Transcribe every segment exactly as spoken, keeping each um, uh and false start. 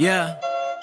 Yeah.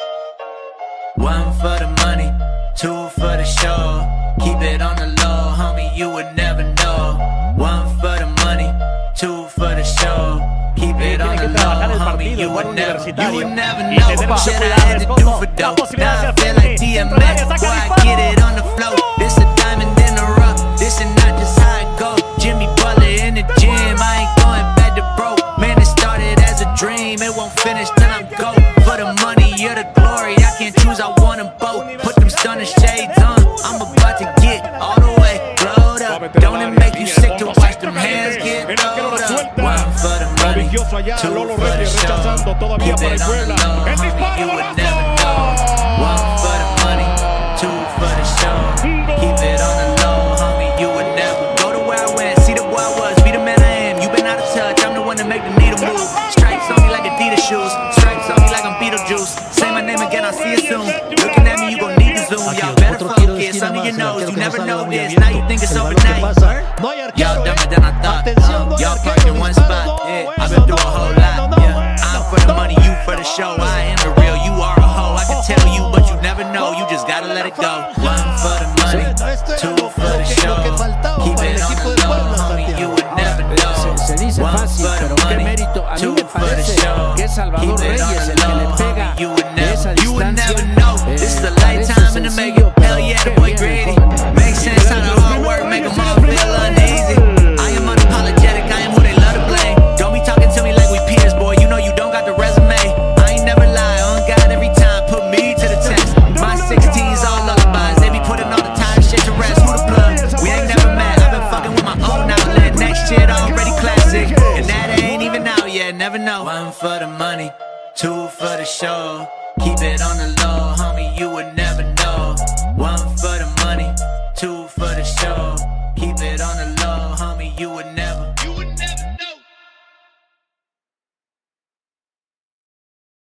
One for the money, two for the show. Keep it on the low, homie, you would never know. One for the money, two for the show. Keep it on the low, homie, you would never, you would never know. Shit I had to do for dope. Now I feel like D M X, boy, I get it on the flow. This a diamond in the rough, this is not just how it go. Jimmy Butler in the gym, I ain't going back to broke. Man, it started as a dream, it won't finish till I'm go. For the money or the glory, I can't choose, I want them both. Put them stunner shades on, I'm about to get all the way glowed up. Don't it make you sick to watch them hands get glowed up? One for the money, two for the show. Keep it on the low, homie, you would never know. One for the money, two for the show. Keep it on the low, homie, you would never go to where I went, see the boy I was, be the man I am. You been out of touch, I'm the one that make the needle move. Stripes on me like Adidas shoes, stripes on me like I'm Beetlejuice. Say my name again, I'll see you soon. Looking at me, you gon' need to zoom. Y'all better focus, under your nose, you never know this. Now you think it's overnight. Y'all dumber than I thought. Y'all parked in one spot. Yeah, I've been through a whole lot. Yeah, I'm for the money, you for the show. I am the real, you are a hoe. I can tell you, but you never know. You just gotta let it go. One for the money, two for the show. Keep it on the low, homie, you would never know. One for the money, two for the show. Keep it on the low, homie, you would never, you would never know. This is a lifetime in the making. Hell yeah, the boy greedy. Makes sense how the hard work make them all feel uneasy. I am unapologetic, I am who they love to blame. Don't be talking to me like we peers, boy. You know you don't got the resume. I ain't never lie on God every time. Put me to the test. My sixteens all lullabies. They be putting all the tired shit to rest. Who the plug? We ain't never met. I've been fucking with my own outlet. Next shit already classic, and that ain't even out yet. Never know. One for the money, two for the show. Keep it on the low, homie, you would never know. One for the money,